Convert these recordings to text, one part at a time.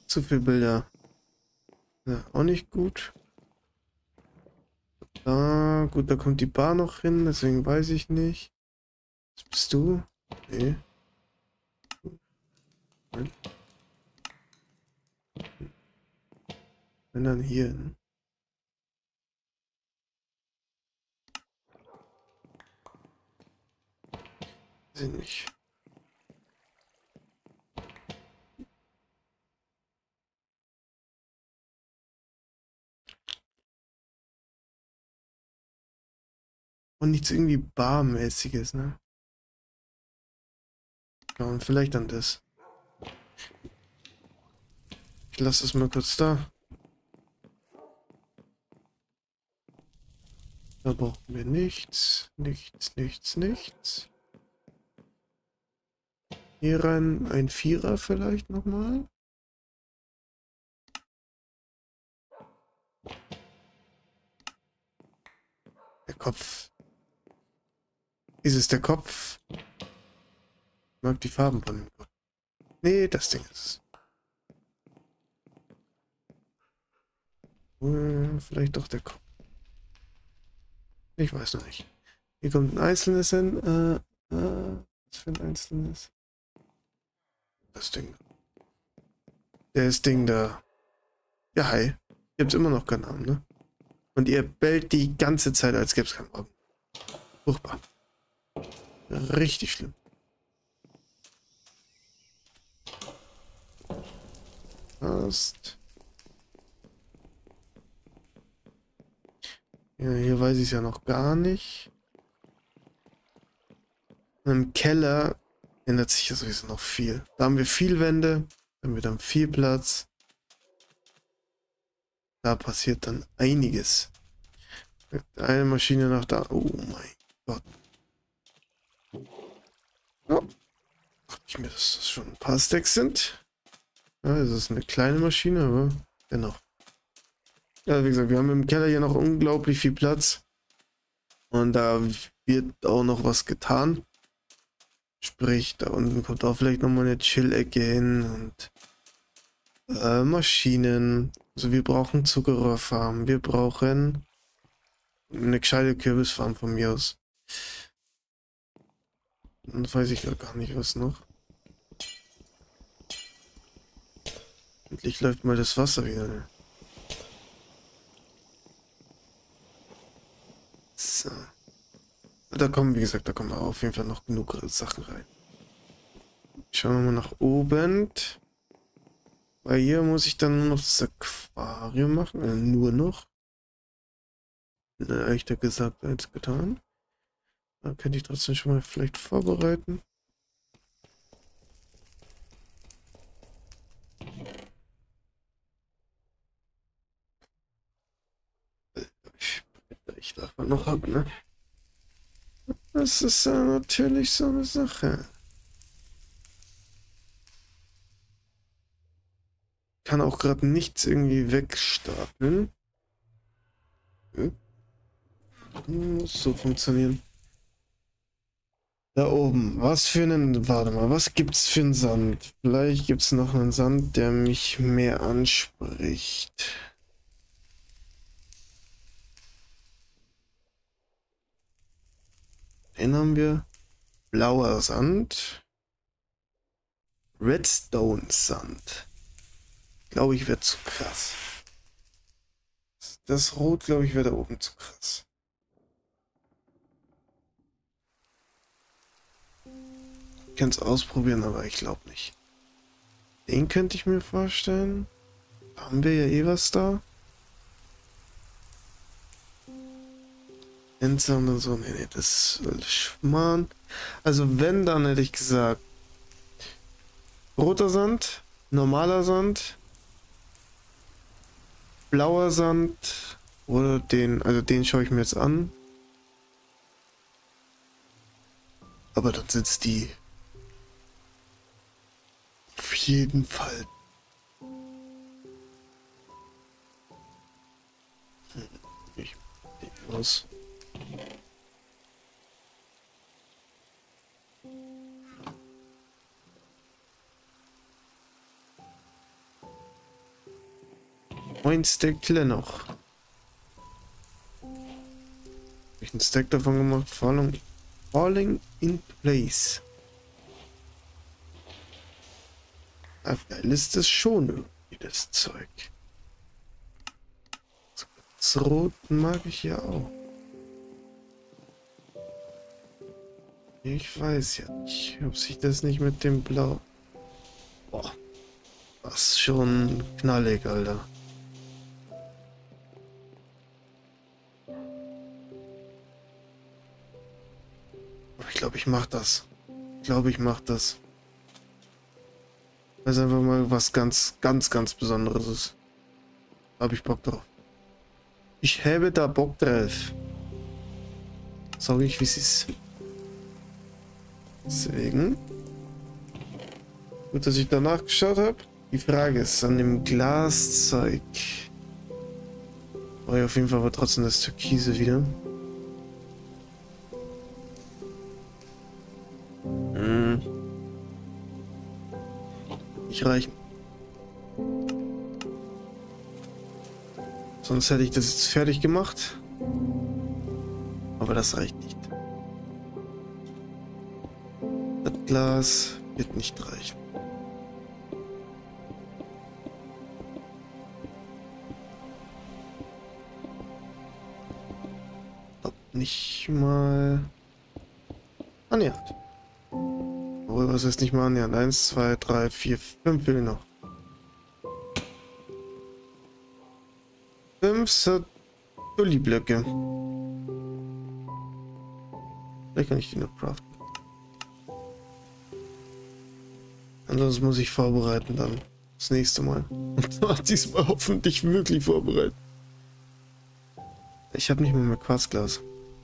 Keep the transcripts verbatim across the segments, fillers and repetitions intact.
zu viele Bilder. Ja, auch nicht gut. Da, gut, da kommt die Bar noch hin, deswegen weiß ich nicht. Was bist du? Nee. Nein. Wenn dann hier hin. Weiß ich nicht. Und nichts irgendwie barmäßiges, ne? Ja, und vielleicht dann das. Ich lasse es mal kurz da. Da brauchen wir nichts. Nichts, nichts, nichts. Hier rein ein Vierer vielleicht nochmal. Der Kopf. Ist es der Kopf? Ich mag die Farben von dem Kopf. Nee, das Ding ist es. Äh, vielleicht doch der Kopf. Ich weiß noch nicht. Hier kommt ein einzelnes hin. Äh, äh, was für ein einzelnes? Das Ding. Das Ding da. Ja, hi. Ihr habt immer noch keinen Namen, ne? Und ihr bellt die ganze Zeit, als gäbe es keinen Morgen. Furchtbar. Richtig schlimm. Passt. Ja, hier weiß ich es ja noch gar nicht. Im Keller ändert sich ja sowieso noch viel. Da haben wir viel Wände, da haben wir dann viel Platz. Da passiert dann einiges. Eine Maschine nach da. Oh mein Gott. Ja. Dachte ich mir, dass das schon ein paar Stacks sind. Ja, es ist eine kleine Maschine, aber dennoch. Ja, wie gesagt, wir haben im Keller hier noch unglaublich viel Platz. Und da wird auch noch was getan. Sprich, da unten kommt auch vielleicht nochmal eine Chill-Ecke hin und äh, Maschinen. Also wir brauchen Zuckerrohrfarm. Wir brauchen eine gescheite Kürbisfarm von mir aus. Und weiß ich gar nicht, was noch. Endlich läuft mal das Wasser wieder. So. Da kommen, wie gesagt, da kommen auf jeden Fall noch genug Sachen rein. Schauen wir mal nach oben. Weil hier muss ich dann nur noch das Aquarium machen. Äh, nur noch. Leichter gesagt als getan. Da könnte ich trotzdem schon mal vielleicht vorbereiten. Ich, ich darf mal noch ab, ne? Das ist ja natürlich so eine Sache. Kann auch gerade nichts irgendwie wegstapeln. Hm? Muss so funktionieren. Da oben. Was für einen. Warte mal, was gibt's für einen Sand? Vielleicht gibt's noch einen Sand, der mich mehr anspricht. Den haben wir. Blauer Sand. Redstone Sand. Glaube ich, wird zu krass. Das Rot, glaube ich, wäre da oben zu krass. Ich kann es ausprobieren, aber ich glaube nicht. Den könnte ich mir vorstellen. Haben wir ja eh was da. Endsand und so. Nee, nee, das ist Schmarrn. Also wenn, dann hätte ich gesagt. Roter Sand, normaler Sand, blauer Sand oder den, also den schaue ich mir jetzt an. Aber dann sind es die. Auf jeden Fall. Hm, ich was. Ein Stackle noch. Hab ich einen Stack davon gemacht? Falling, falling in place. Ah, geil ist das schon irgendwie, das Zeug. Das Rot mag ich ja auch. Ich weiß ja nicht, ob sich das nicht mit dem Blau... Boah, das ist schon knallig, Alter. Ich glaube, ich mach das. Ich glaube, ich mach das. Weil es einfach mal was ganz, ganz, ganz Besonderes ist. Da habe ich Bock drauf. Ich habe da Bock drauf. Sag ich, wie es ist. Deswegen. Gut, dass ich danach geschaut habe. Die Frage ist, an dem Glaszeug. Brauche ich auf jeden Fall aber trotzdem das Türkise wieder. Hm. Nicht reichen. Sonst hätte ich das jetzt fertig gemacht. Aber das reicht nicht. Das Glas wird nicht reichen. Ob nicht mal annähernd. Obwohl, was heißt nicht mal annähernd? Eins, zwei, drei, vier, fünf fehlen noch. Fünf Satulli-Blöcke. Vielleicht kann ich die noch craften. Ansonsten muss ich vorbereiten dann. Das nächste Mal. Und zwar diesmal hoffentlich wirklich vorbereiten. Ich habe nicht mehr mehr Quarzglas.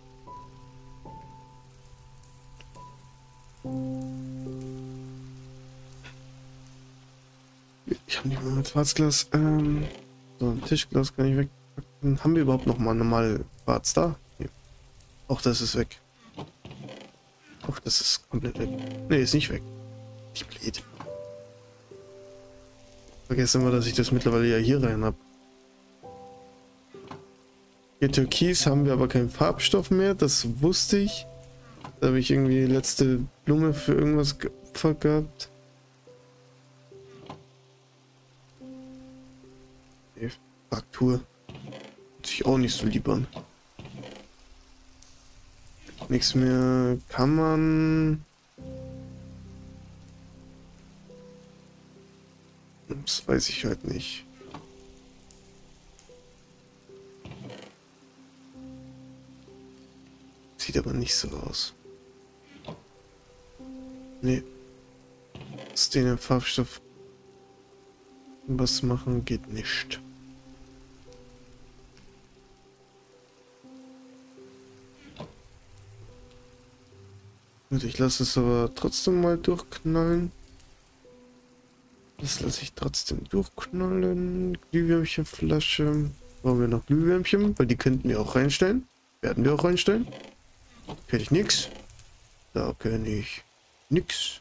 Ich habe nicht mehr mit Quarzglas. Ähm, so, ein Tischglas kann ich wegpacken. Haben wir überhaupt noch mal normale Quarz da? Nee. Auch das ist weg. Auch das ist komplett weg. Nee, ist nicht weg. Ich blöd. Vergessen immer, dass ich das mittlerweile ja hier rein habe. Hier Türkis haben wir aber keinen Farbstoff mehr. Das wusste ich. Da habe ich irgendwie die letzte Blume für irgendwas geopfert gehabt. Nee, Fraktur. Hört sich auch nicht so lieb an. Nichts mehr kann man. Das weiß ich halt nicht. Sieht aber nicht so aus. Nee. Aus den Farbstoff was machen geht nicht. Gut, ich lasse es aber trotzdem mal durchknallen. Das lasse ich trotzdem durchknallen. Glühwürmchenflasche. Brauchen wir noch Glühwürmchen, weil die könnten wir auch reinstellen. Werden wir auch reinstellen. Kenne ich nix. Da kenne ich nix.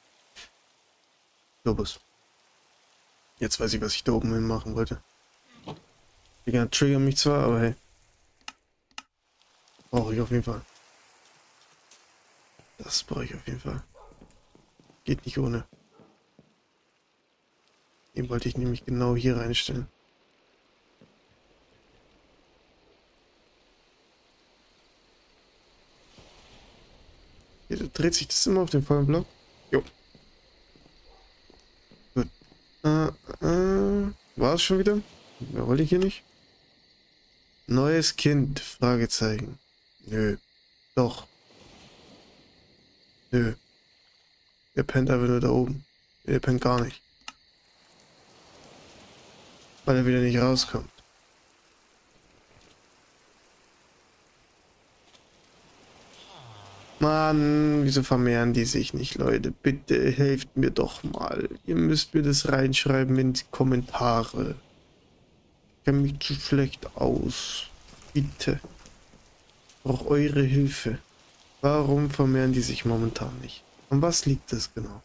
So was. Jetzt weiß ich, was ich da oben hin machen wollte. Die ganzen triggern mich zwar, aber hey. Brauche ich auf jeden Fall. Das brauche ich auf jeden Fall. Geht nicht ohne. Den wollte ich nämlich genau hier reinstellen. Hier dreht sich das immer auf den vollen Block. Jo. Gut. Äh, äh, war es schon wieder? Mehr wollte ich hier nicht. Neues Kind? Fragezeichen. Nö. Doch. Nö. Der pennt einfach nur da oben. Der pennt gar nicht. Weil er wieder nicht rauskommt. Mann, wieso vermehren die sich nicht, Leute? Bitte helft mir doch mal. Ihr müsst mir das reinschreiben in die Kommentare. Ich kenne mich zu schlecht aus. Bitte. Ich brauche eure Hilfe. Warum vermehren die sich momentan nicht? An was liegt das genau?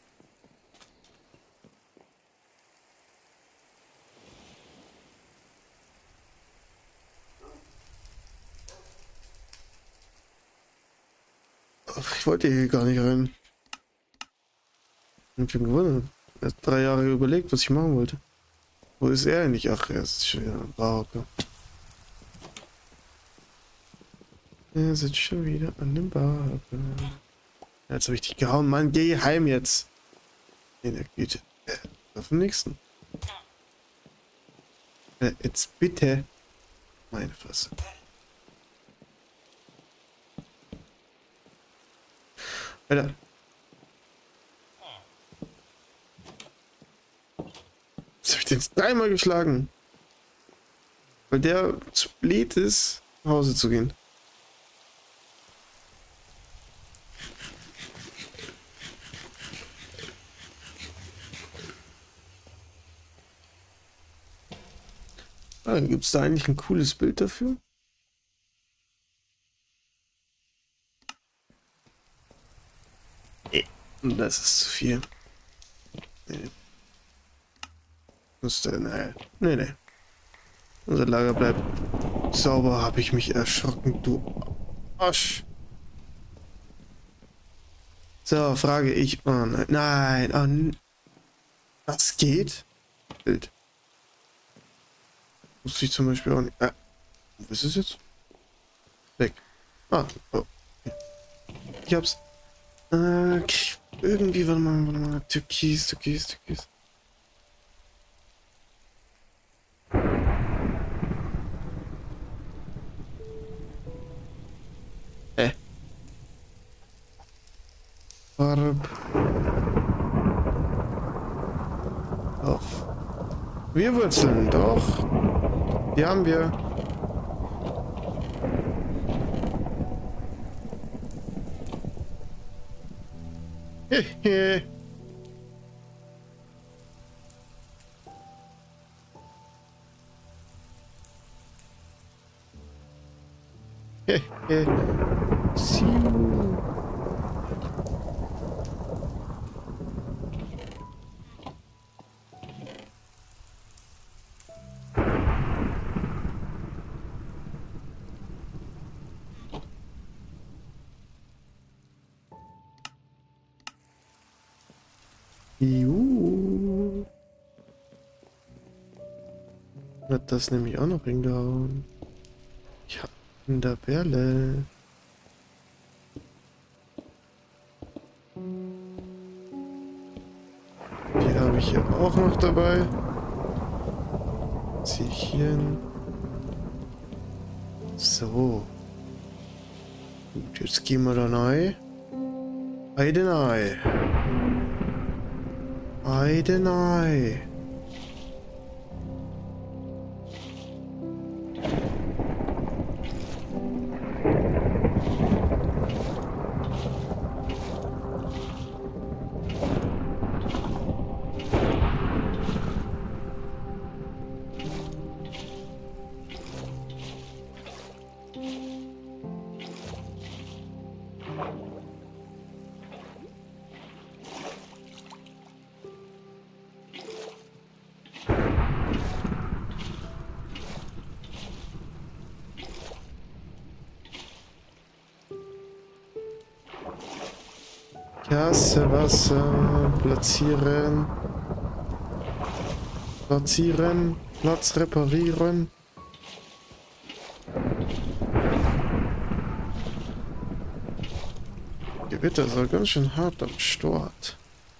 Ich wollte hier gar nicht rein. Ich bin gewundert. Erst drei Jahre überlegt, was ich machen wollte. Wo ist er eigentlich? Ach, er ist schon wieder ein Barhocker. Er sitzt schon wieder an dem Barhocker. Jetzt habe ich dich gehauen. Mann, geh heim jetzt. In der Güte. Äh, auf den nächsten. Äh, jetzt bitte. Meine Fresse. Alter. Jetzt habe ich den dreimal geschlagen. Weil der zu blöd ist, nach Hause zu gehen. Ah, gibt es da eigentlich ein cooles Bild dafür? Nee, das ist zu viel. Nee. Musste, nee, nee, nee. Unser Lager bleibt sauber, habe ich mich erschrocken, du Arsch. So, frage ich. Oh nein, nein, oh, das geht? Bild. Wusste ich zum Beispiel auch nicht. Ah, wo ist es jetzt? Weg. Ah, oh. Ich hab's. Äh, irgendwie, warte mal, warte mal. Türkis, Türkis, Türkis. Äh. Farb. Auf. Wir Wurzeln, doch. Die haben wir. Hehe. Hehe. Siu. Juhu. Hat das nämlich auch noch hingehauen. Ich hab in der Perle. Die habe ich hier auch noch dabei. Ziehe ich hier hin. So. Gut, jetzt gehen wir da rein. Heidenei. Heidenei. Kasse, Wasser, platzieren. Platzieren, Platz reparieren. Gewitter ist auch ganz schön hart am Start.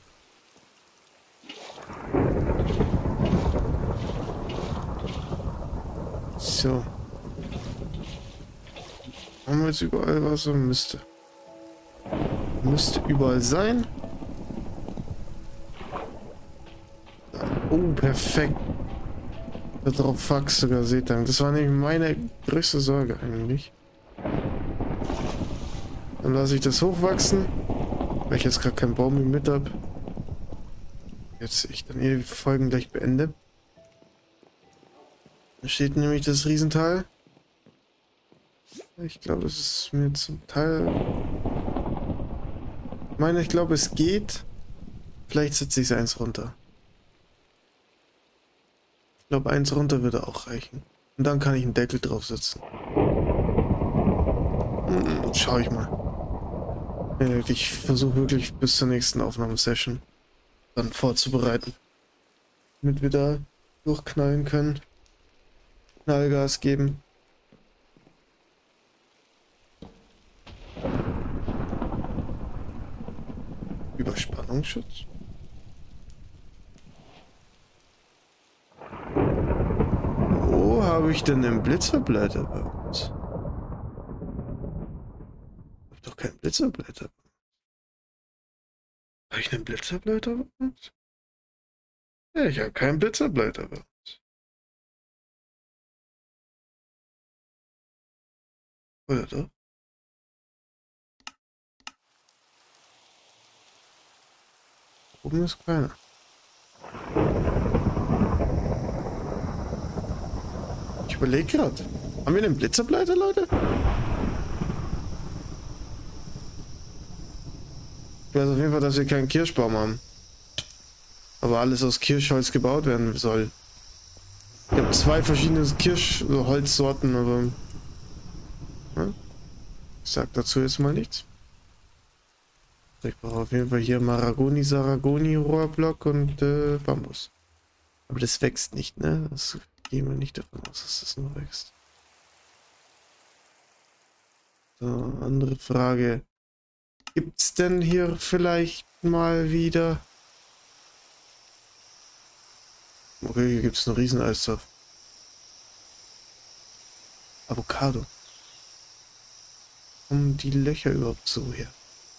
So. Haben wir jetzt überall Wasser? Müsste. Müsste überall sein. Oh, perfekt. Darauf Fax sogar Seetang. Das war nämlich meine größte Sorge eigentlich. Dann lasse ich das hochwachsen, weil ich jetzt gerade keinen Baum mehr mit habe. Jetzt ich dann die Folgen gleich beende. Da steht nämlich das Riesental. Ich glaube, es ist mir zum Teil... Ich meine, ich glaube, es geht. Vielleicht setze ich es eins runter. Ich glaube, eins runter würde auch reichen. Und dann kann ich einen Deckel draufsetzen. Hm, schau ich mal. Äh, ich versuche wirklich bis zur nächsten Aufnahmesession dann vorzubereiten. Damit wir da durchknallen können. Knallgas geben. Überspannungsschutz? Wo habe ich denn den Blitzableiter bei uns? Ich hab doch keinen Blitzableiter. Habe ich einen Blitzableiter bei uns? Ja, ich habe keinen Blitzableiter bei uns. Oder doch? Oben ist keiner. Ich überlege gerade. Haben wir einen Blitzableiter, Leute? Ich weiß auf jeden Fall, dass wir keinen Kirschbaum haben. Aber alles aus Kirschholz gebaut werden soll. Ich habe zwei verschiedene Kirschholzsorten, aber... Ja, ich sag dazu jetzt mal nichts. Ich brauche auf jeden Fall hier Maragoni, Saragoni, Rohrblock und äh, Bambus. Aber das wächst nicht, ne? Das gehen wir nicht davon aus, dass das nur wächst. So, andere Frage. Gibt's denn hier vielleicht mal wieder... Okay, hier gibt es einen riesen Eistopf. Avocado. Kommen die Löcher überhaupt so her?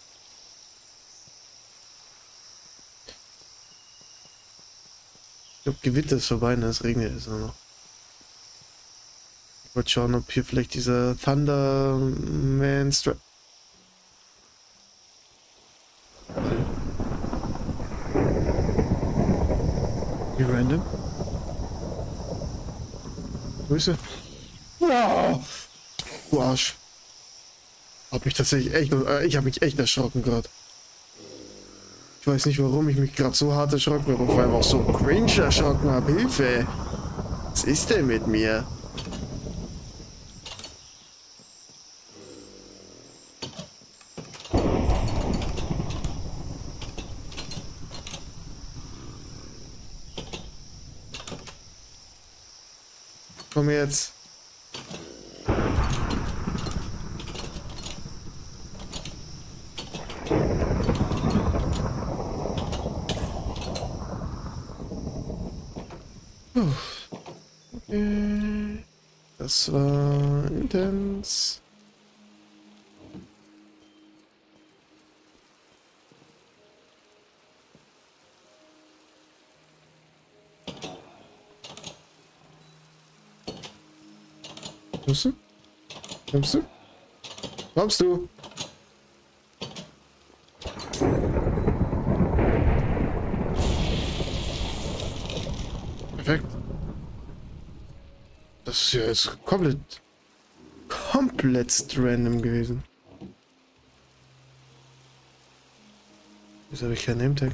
Ich glaube, Gewitter ist vorbei, ne? Es regnet jetzt nur noch. Ich wollte schauen, ob hier vielleicht dieser Thunderman Strike. Wie random? Grüße. Wow. Du Arsch. Hab mich tatsächlich echt, äh, ich habe mich echt erschrocken gerade. Ich weiß nicht, warum ich mich gerade so hart erschrocken habe, vor allem auch so cringe erschrocken habe. Hilfe! Was ist denn mit mir? Komm jetzt. Okay. Das war intens. Kommst du? Kommst du? Kommst du? Perfekt. Das ist ja jetzt komplett, komplett random gewesen. Wieso habe ich keinen Nametag?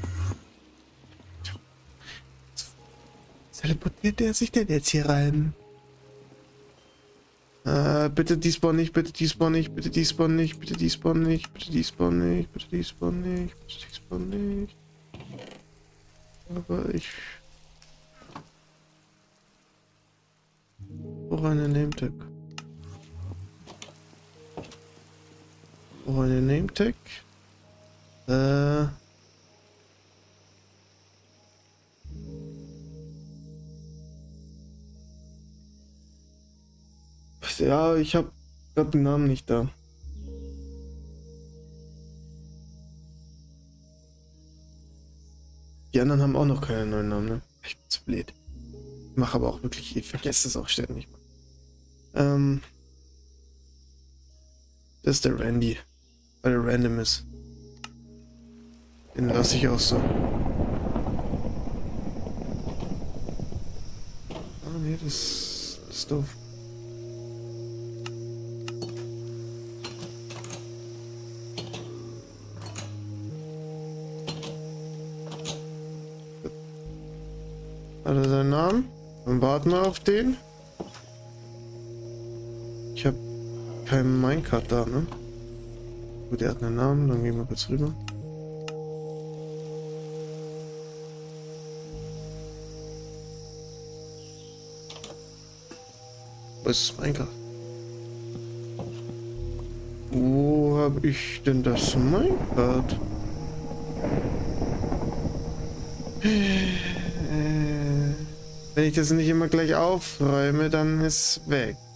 Teleportiert der sich denn jetzt hier rein? Äh, bitte despawn nicht, bitte despawn nicht, bitte despawn nicht, bitte despawn nicht, bitte despawn nicht, bitte despawn nicht, bitte despawn nicht. Aber ich... brauche eine Nametag. Brauche eine Nametag. Äh... Ja, ich habe gerade den Namen nicht da. Die anderen haben auch noch keinen neuen Namen, ne? Ich bin zu blöd. Ich mache aber auch wirklich, ich vergesse das auch ständig. Ähm. Das ist der Randy. Weil er random ist. Den lasse ich auch so. Ah, nee, das, das ist doof. Hat er seinen Namen? Dann warten wir auf den. Ich habe keinen Minecart da, ne? Gut, er hat einen Namen, dann gehen wir kurz rüber. Was ist Minecraft? Wo habe ich denn das Minecraft? Äh, wenn ich das nicht immer gleich aufräume, dann ist es weg.